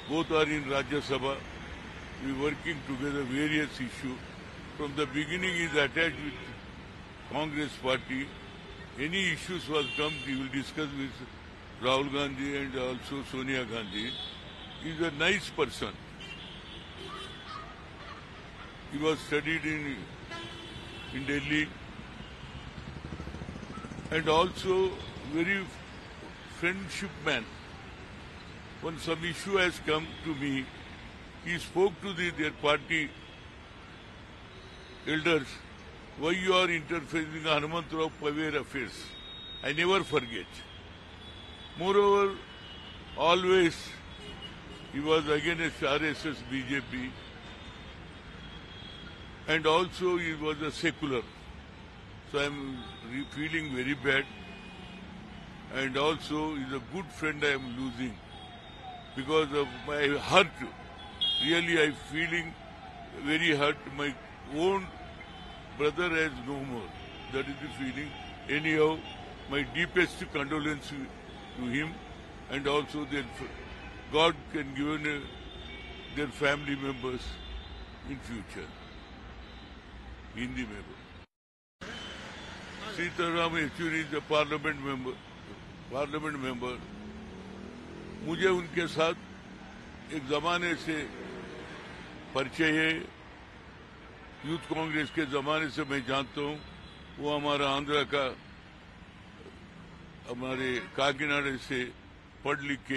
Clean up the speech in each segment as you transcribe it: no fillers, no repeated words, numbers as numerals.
Both are in Rajya Sabha. We working together various issues. From the beginning, he is attached with Congress party. Any issues was come, he will discuss with Rahul Gandhi and also Sonia Gandhi. He is a nice person. He was studied in Delhi and also very friendship man. When some issue has come to me, he spoke to their party elders, why you are interfering in Hanumantrao Paver affairs. I never forget. Moreover, always he was against RSS, BJP, and also he was a secular. So I am feeling very bad. And also he is a good friend I am losing because of my hurt. Really I am feeling very hurt. My own brother has no more. That is the feeling. Anyhow, my deepest condolence to him and also God can give their family members in future. Hindi member. Sitaram Yechuri is a parliament member. मुझे उनके साथ एक जमाने से परिचय है, youth Congress के जमाने से मैं जानता हूँ। वो हमारा आंध्र का, हमारे काकीनाडा से पढ़ लिख के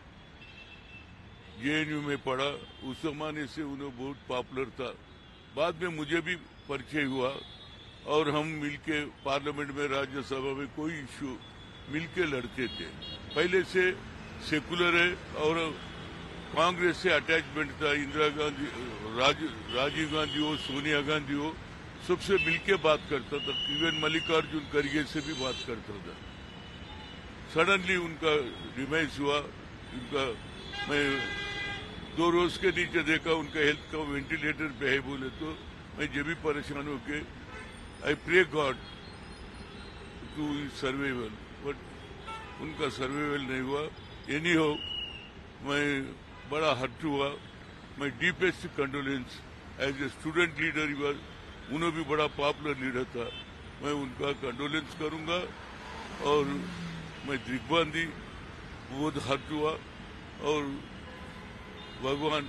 JNU में पढ़ा। उस जमाने से उन्हें बहुत पॉपुलर था। बाद में मुझे भी परिचय हुआ और हम मिलके पार्लियामेंट में, राज्यसभा में कोई इश्यू मिलके लड़ते थे। पहले से सेकुलर है और कांग्रेस से अटैचमेंट था। इंदिरा गांधी, राजीव गांधी हो, सोनिया गांधी हो, सबसे मिलके बात करता था। इवन मल्लिकार्जुन खड़गे से भी बात करता था। सडनली उनका डिमाइस हुआ। मैं 2 रोज के नीचे देखा उनका हेल्थ का वेंटिलेटर पे है बोले तो मैं जब भी परेशान होके I pray God to survival, but उनका सर्वाइवल नहीं हुआ। एनी हो, मैं बड़ा हर्ट हुआ। मैं deepest condolence as a student leader he was, उन्हें भी बड़ा पॉपुलर लीडर था। मैं उनका कंडोलेंस करूंगा और मैं दिग्बांधी बहुत हर्ट हुआ और भगवान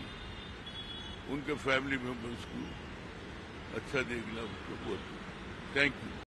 उनके फैमिली मेंबर्स को अच्छा देखना उनको बहुत। Thank you.